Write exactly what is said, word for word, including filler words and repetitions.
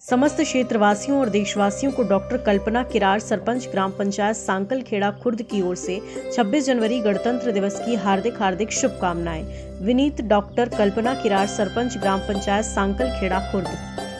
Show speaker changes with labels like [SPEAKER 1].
[SPEAKER 1] समस्त क्षेत्रवासियों और देशवासियों को डॉक्टर कल्पना किरार, सरपंच ग्राम पंचायत सांकल खेड़ा खुर्द की ओर से छब्बीस जनवरी गणतंत्र दिवस की हार्दिक हार्दिक शुभकामनाएं। विनीत डॉक्टर कल्पना किरार, सरपंच ग्राम पंचायत सांकल खेड़ा खुर्द।